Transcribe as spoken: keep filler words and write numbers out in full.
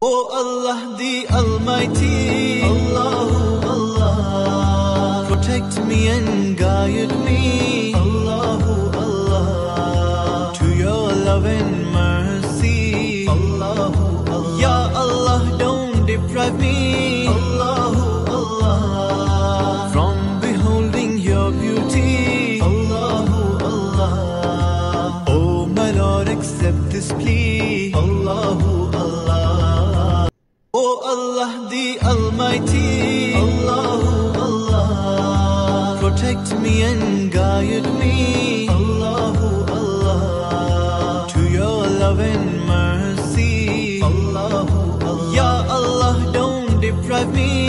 Oh Allah the Almighty, Allahu Allah, protect me and guide me, Allahu Allah, to your love and mercy, Allahu Allah. Ya Allah, don't deprive me, Allahu Allah, from beholding your beauty, Allahu Allah. Oh my Lord, accept this plea, Allahu Allah. Oh Allah the Almighty, Allahu Allah, protect me and guide me, Allahu Allah, to your love and mercy, Allahu Allah. Ya Allah, don't deprive me,